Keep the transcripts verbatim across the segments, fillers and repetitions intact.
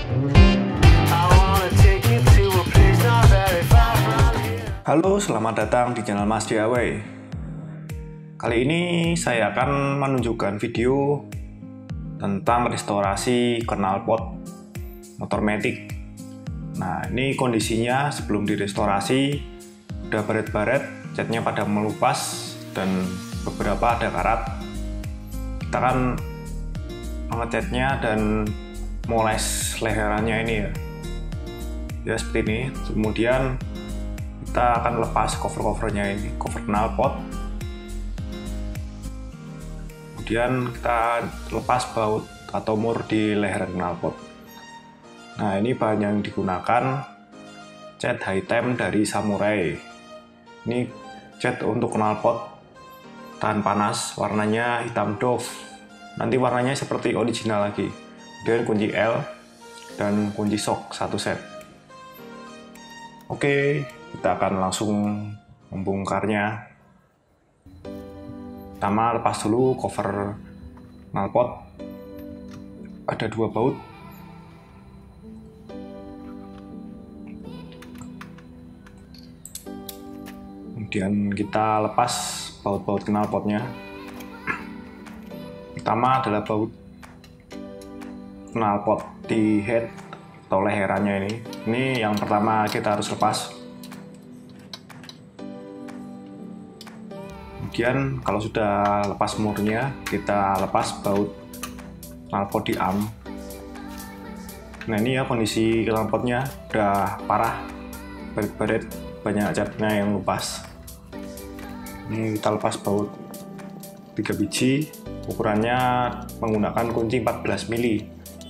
Halo, selamat datang di channel Mas D I Y. Kali ini saya akan menunjukkan video tentang restorasi knalpot motor matic. Nah, ini kondisinya sebelum direstorasi udah baret-baret, catnya pada melupas dan beberapa ada karat. Kita kan mengecatnya dan moles leherannya ini ya. Ya seperti ini. Kemudian kita akan lepas cover-covernya ini, cover knalpot. Kemudian kita lepas baut atau mur di leher knalpot. Nah, ini bahan yang digunakan cat hitam dari Samurai. Ini cat untuk knalpot tahan panas, warnanya hitam doff. Nanti warnanya seperti original lagi. Kemudian kunci L dan kunci shock satu set. Oke, kita akan langsung membongkarnya. Pertama, lepas dulu cover knalpot. Ada dua baut. Kemudian kita lepas baut-baut knalpotnya. Pertama adalah baut knalpot di head atau leherannya ini. Ini yang pertama kita harus lepas. Kemudian kalau sudah lepas murnya, kita lepas baut knalpot di arm. Nah, ini ya kondisi knalpotnya udah parah, baret-baret, banyak catnya yang lepas. Ini kita lepas baut tiga biji, ukurannya menggunakan kunci empat belas mili.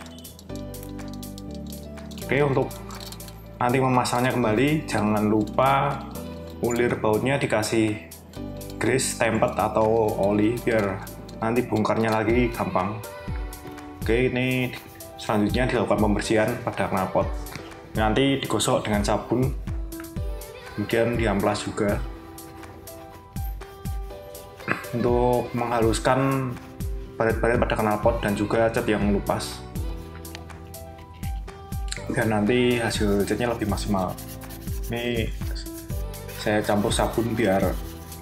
Oke, untuk nanti memasangnya kembali, jangan lupa ulir bautnya dikasih grease, tempet atau oli biar nanti bongkarnya lagi gampang. Oke, ini selanjutnya dilakukan pembersihan pada knalpot. Nanti digosok dengan sabun, kemudian diamplas juga untuk menghaluskan baret-baret pada knalpot dan juga cat yang melupas, biar nanti hasil catnya lebih maksimal. Ini saya campur sabun biar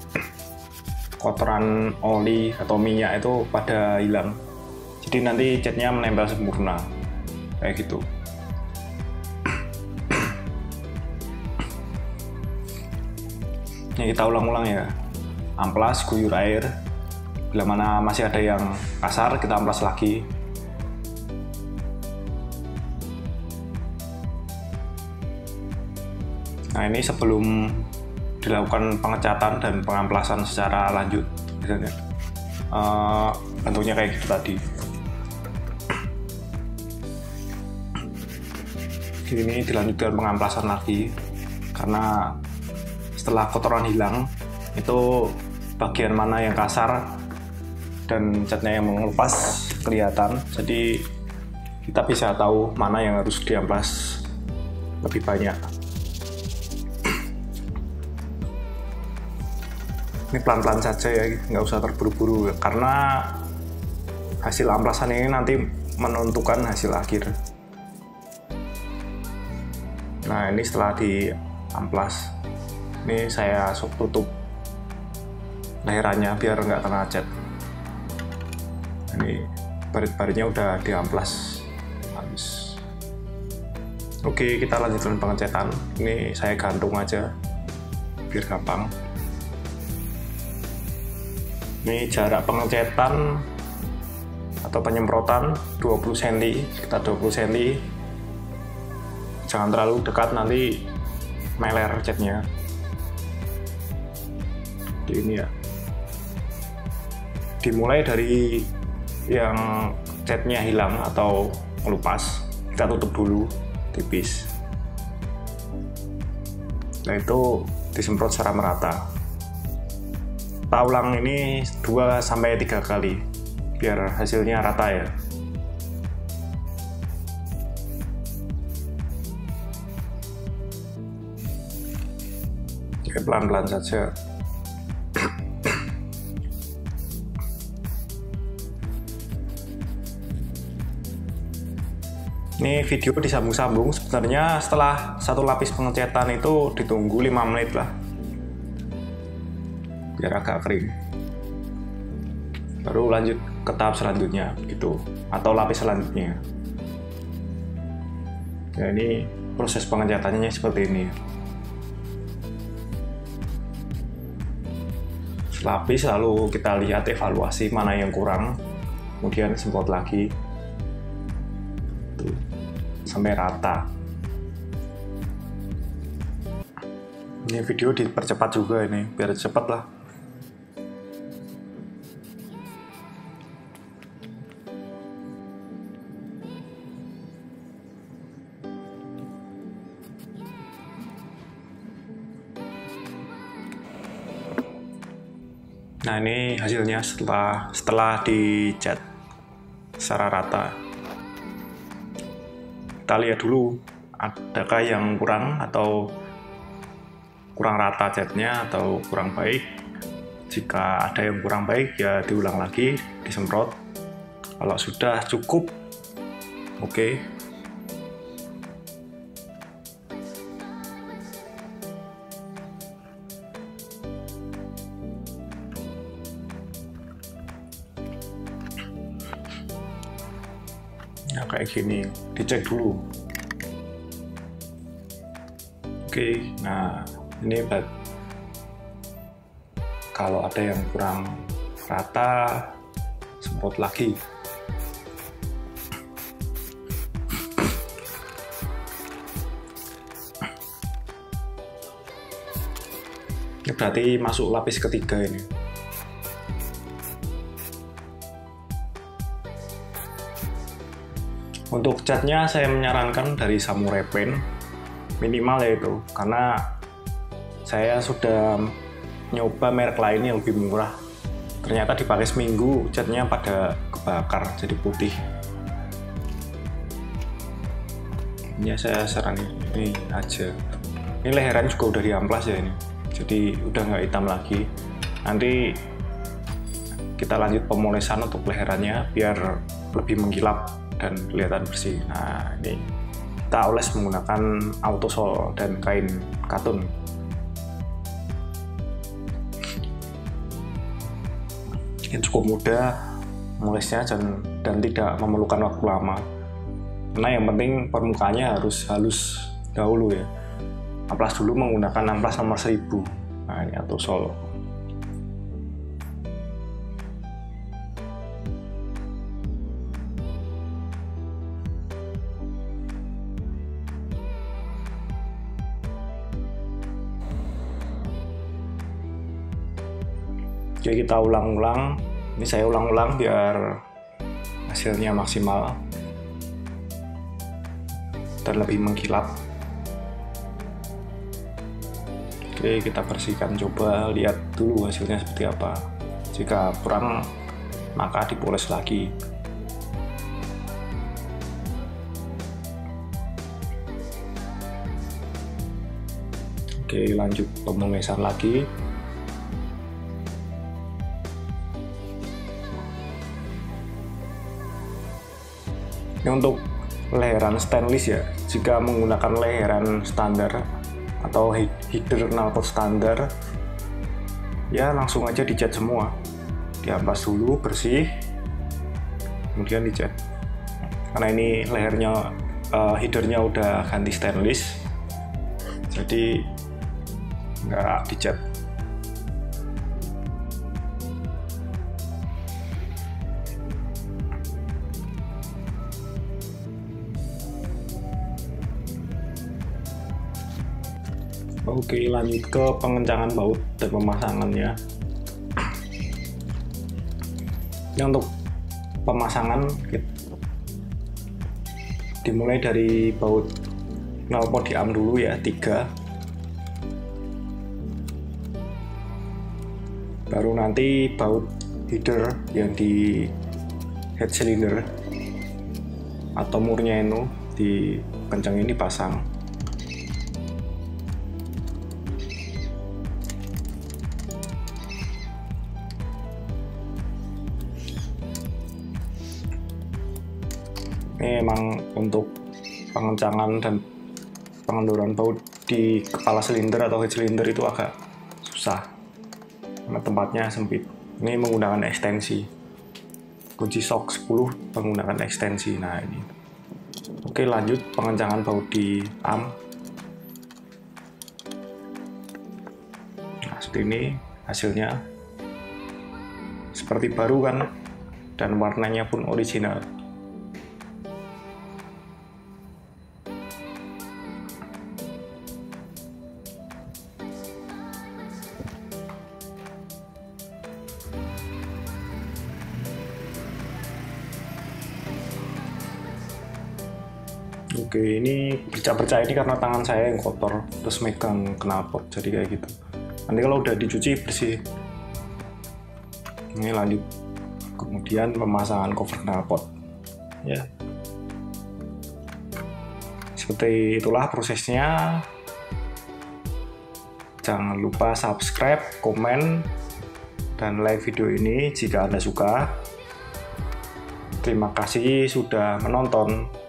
kotoran oli atau minyak itu pada hilang, jadi nanti catnya menempel sempurna kayak gitu. Ini kita ulang-ulang ya, amplas, guyur air. Bila mana masih ada yang kasar, kita amplas lagi. Nah, ini sebelum dilakukan pengecatan dan pengamplasan secara lanjut, misalnya uh, bentuknya kayak gitu tadi. Ini dilanjutkan pengamplasan lagi, karena setelah kotoran hilang, itu bagian mana yang kasar dan catnya yang mengelupas kelihatan, jadi kita bisa tahu mana yang harus diamplas lebih banyak. Ini pelan-pelan saja ya, nggak usah terburu-buru, karena hasil amplasan ini nanti menentukan hasil akhir. Nah, ini setelah diamplas, ini saya tutup leherannya biar nggak kena cat. Ini baret-baretnya udah diamplas habis. Oke, kita lanjutkan pengecatan. Ini saya gantung aja biar gampang. Ini jarak pengecetan atau penyemprotan dua puluh sentimeter, sekitar dua puluh sentimeter. Jangan terlalu dekat, nanti meler catnya. Jadi ini ya, dimulai dari yang catnya hilang atau melupas, kita tutup dulu tipis. Nah, itu disemprot secara merata. Kita ulang ini dua sampai tiga kali biar hasilnya rata ya. Oke, pelan-pelan saja. Ini video disambung-sambung, sebenarnya setelah satu lapis pengecetan itu ditunggu lima menit lah biar agak kering, baru lanjut ke tahap selanjutnya gitu, atau lapis selanjutnya. Nah, ini proses pengecatannya seperti ini. Lapis, lalu kita lihat evaluasi mana yang kurang, kemudian semprot lagi tuh, sampai rata. Ini video dipercepat juga ini biar cepat lah. Nah, ini hasilnya setelah setelah dicat secara rata. Kita lihat dulu adakah yang kurang atau kurang rata catnya atau kurang baik. Jika ada yang kurang baik ya diulang lagi, disemprot. Kalau sudah cukup, oke. Okay. Ya kayak gini, dicek dulu. Oke, nah ini buat kalau ada yang kurang rata, semprot lagi. Ini berarti masuk lapis ketiga ini. Untuk catnya saya menyarankan dari Samurai Pen, minimal yaitu, karena saya sudah nyoba merek lain yang lebih murah. Ternyata dipakai seminggu catnya pada kebakar jadi putih. Ini saya saranin ini aja. Ini leheran juga udah diamplas ya ini, jadi udah nggak hitam lagi. Nanti kita lanjut pemolesan untuk leherannya biar lebih mengkilap dan kelihatan bersih. Nah, ini kita oles menggunakan autosol dan kain katun. Ini cukup mudah molesnya dan, dan tidak memerlukan waktu lama. Karena yang penting permukaannya harus halus dahulu ya. Amplas dulu menggunakan amplas nomor seribu. Nah, ini autosol. Jadi kita ulang-ulang, ini saya ulang-ulang biar hasilnya maksimal dan lebih mengkilap. Oke, kita bersihkan, coba lihat dulu hasilnya seperti apa. Jika kurang, maka dipoles lagi. Oke, lanjut pemolesan lagi. Ini untuk leheran stainless ya, jika menggunakan leheran standar atau header knalpot standar ya langsung aja dicat semua, diamplas dulu bersih kemudian dicat. Karena ini lehernya uh, headernya udah ganti stainless, jadi nggak dicat. Oke, lanjut ke pengencangan baut dan pemasangannya. Ini untuk pemasangan dimulai dari baut knalpot diam dulu ya, tiga. Baru nanti baut header yang di head cylinder atau murnya itu di kencang ini pasang. Ini memang untuk pengencangan dan pengendoran baut di kepala silinder atau head silinder itu agak susah karena tempatnya sempit. Ini menggunakan ekstensi, kunci shock sepuluh menggunakan ekstensi. Nah ini, oke, lanjut pengencangan baut di am. Nah seperti ini hasilnya, seperti baru kan, dan warnanya pun original. Oke, ini bercak-bercak ini karena tangan saya yang kotor terus megang knalpot, jadi kayak gitu. Nanti kalau udah dicuci bersih. Ini lanjut, kemudian pemasangan cover knalpot. Ya, seperti itulah prosesnya. Jangan lupa subscribe, komen, dan like video ini jika Anda suka. Terima kasih sudah menonton.